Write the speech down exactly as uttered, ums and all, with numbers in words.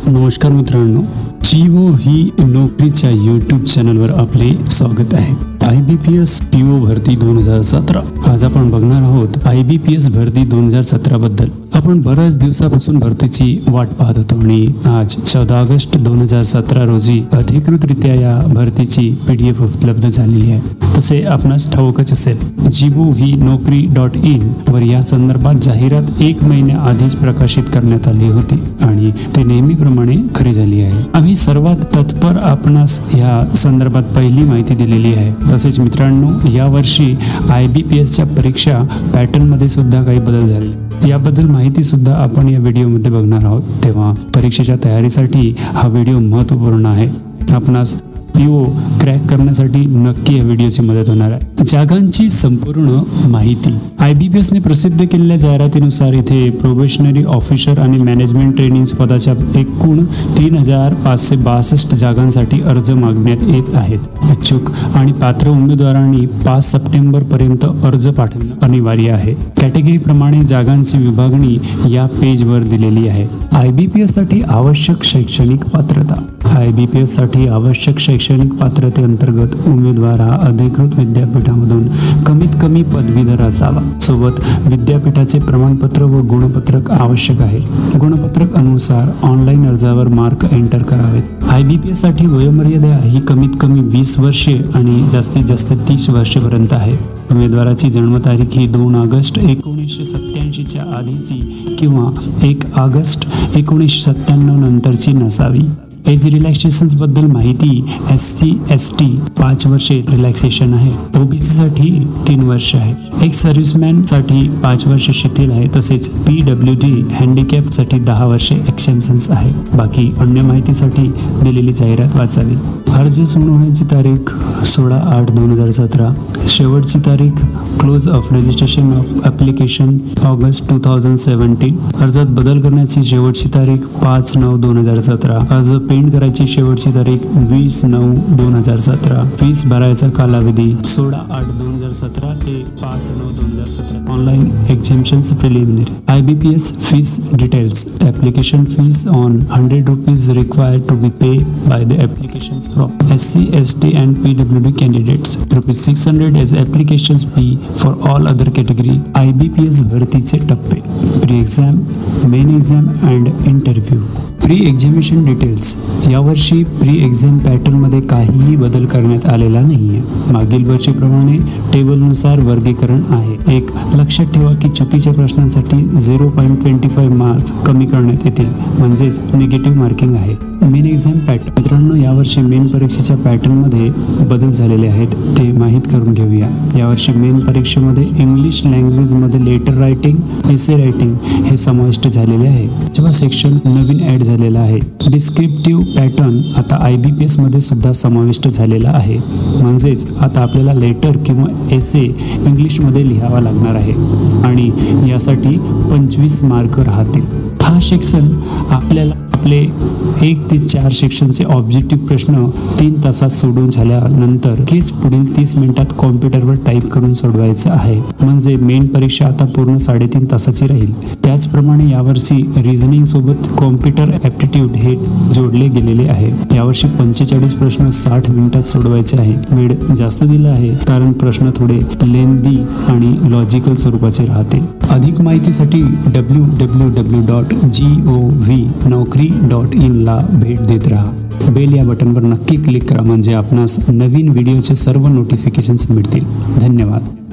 नमस्कार मित्रांनो, जीओ ही नोकरीच्या यूट्यूब चॅनलवर आपले स्वागत आहे। I B P S P O भरती दोन हजार सतरा आज आपण बघणार आहोत। आय बी पी एस भरती दोन हजार सतरा बद्दल आपण बऱ्याच दिवसापासून भरतीची वाट पाहत होतो आणि आज चौदा ऑगस्ट दोन हजार सतरा रोजी अधिकृतरित्या या भरतीची पीडीएफ उपलब्ध झालेली आहे। तसे आपणास ठाऊकच असेल, जीओ व्ही नोकरी डॉट इन वर या संदर्भात जाहिरात एक महिन्या आधीच प्रकाशित करण्यात आली होती आणि ते नेहमीप्रमाणे खरी झाली आहे। आम्ही सर्वात तत्पर आपणास या संदर्भात पहिली माहिती दिलेली आहे। तसेच मित्रांनो, यावर्षी आय बी पी एसच्या परीक्षा पॅटर्नमध्ये सुद्धा काही बदल झाले, याबद्दल माहिती सुद्धा आपण या व्हिडिओमध्ये बघणार आहोत। तेव्हा परीक्षेच्या तयारीसाठी हा व्हिडिओ महत्त्वपूर्ण आहे। आपणास पीओ क्रॅक करण्यासाठी नक्की या व्हिडिओची मदत होणार आहे। जागांची संपूर्ण माहिती आय बी पी एसने प्रसिद्ध केलेल्या जाहिरातीनुसार इथे प्रोबेशनरी ऑफिसर आणि मॅनेजमेंट ट्रेनिंग पदाच्या एकूण तीन हजार पाचशे बासष्ट जागांसाठी अर्ज मागण्यात येत आहेत। इच्छुक आणि पात्र उमेदवारांनी पाच सप्टेंबर पर्यंत अर्ज पाठवणे अनिवार्य आहे। कॅटेगरी प्रमाणे जागांची विभागणी या पेजवर दिलेली आहे। आय बी पी एस साठी आवश्यक शैक्षणिक पात्रता आय बी पी एस साठी आवश्यक शैक्षणिक पात्रतेअंतर्गत उमेदवार हा अधिकृत विद्यापीठामधून कमीत कमी पदवीधर असावा। सोबत विद्यापीठाचे प्रमाणपत्र व गुणपत्रक आवश्यक आहे। गुणपत्रक अनुसार ऑनलाईन अर्जावर मार्क एंटर करावेत। आय बी पी एस साठी वयोमर्यादा ही कमीत कमी वीस वर्षे आणि जास्तीत जास्त तीस वर्षेपर्यंत आहे। उमेदवाराची जन्मतारीख ही दोन ऑगस्ट एकोणीसशे सत्त्याऐंशीच्या आधीची किंवा एक ऑगस्ट एकोणीसशे सत्त्याण्णव नंतरची नसावी। एज रिलॅक्सेशन्स बद्दल माहिती, एस सी एस टी पाच वर्षे रिलॅक्सेशन आहे। ओबीसी साठी तीन वर्ष आहे। एक सर्व्हिसमॅन साठी पाच वर्ष शिथिल आहे। तसेच पी डब्ल्यू डी हँडिकॅप साठी दहा वर्षे एक्सेम्पशन्स आहे। बाकी अन्य माहितीसाठी दिलेली जाहिरात वाचावी। अर्ज सुरू होण्याची तारीख सोळा आठ दोन हजार सतरा। शेवटची तारीख close of registration of application August two thousand seventeen. अर्जात बदल करण्याची शेवटची तारीख पाच नऊ दोन हजार सतरा। अर्ज पेंड करायची शेवटची तारीख वीस नऊ दोन हजार सतरा। फीस भरायचा कालावधी सोळा आठ दोन हजार सतरा ते पाच नऊ दोन हजार सतरा। Online examinations preliminary I B P S fees details application fees one hundred rupees required to be pay by the applications from S C S T and P W D candidates. Rupees six hundred as applications fee for all other category. I B P S भरतीचे टप्पे pre exam, main exam and interview. Pre examination details यावर्षी pre exam पॅटर्नमध्ये काहीही बदल करण्यात आलेला नाही आहे। मागील वर्षीप्रमाणे टेबलनुसार वर्गीकरण आहे। एक लक्षात ठेवा की चुकीच्या प्रश्नांसाठी zero point twenty five marks कमी करण्यात येतील, म्हणजेच निगेटिव्ह मार्किंग आहे। मेन एक्झाम पॅटर्न मित्रांनो, यावर्षी मेन परीक्षेच्या पॅटर्नमध्ये बदल झालेले आहेत, ते माहीत करून घेऊया। यावर्षी मेन परीक्षेमध्ये इंग्लिश लँग्वेजमध्ये लेटर रायटिंग, एसे रायटिंग हे समाविष्ट झालेले आहे। जेव्हा सेक्शन नवीन ॲड झालेला आहे। डिस्क्रिप्टिव्ह पॅटर्न आता आय बी पी एस मध्ये सुद्धा समाविष्ट झालेला आहे, म्हणजेच आता आपल्याला लेटर किंवा एसे इंग्लिशमध्ये लिहावा लागणार आहे आणि यासाठी पंचवीस मार्क राहतील। हा सेक्शन आपल्याला आपले एक ते चार सेक्शनचे ऑब्जेक्टिव्ह प्रश्न तीन तासात सोडवून झाल्यानंतर केच पुढील तीस मिनिटात कॉम्प्युटरवर टाईप करून सोडवायचं आहे। म्हणजे मेन परीक्षा आता पूर्ण साडेतीन तासाची राहील। त्याचप्रमाणे यावर्षी रिझनिंग सोबत कॉम्प्युटर ॲप्टिट्यूड हे जोडले गेलेले आहे। यावर्षी पंचेचाळीस प्रश्न साठ मिनिटात सोडवायचे आहे। वेळ जास्त दिला आहे कारण प्रश्न थोडे लेंदी आणि लॉजिकल स्वरूपाचे राहतील। अधिक माहितीसाठी W W W dot G O V नोकरी डॉट इन ला भेट देत राहा। बेल या बटनवर नक्की क्लिक करा, म्हणजे आपणास नवीन व्हिडिओचे सर्व नोटिफिकेशन्स मिळतील। धन्यवाद।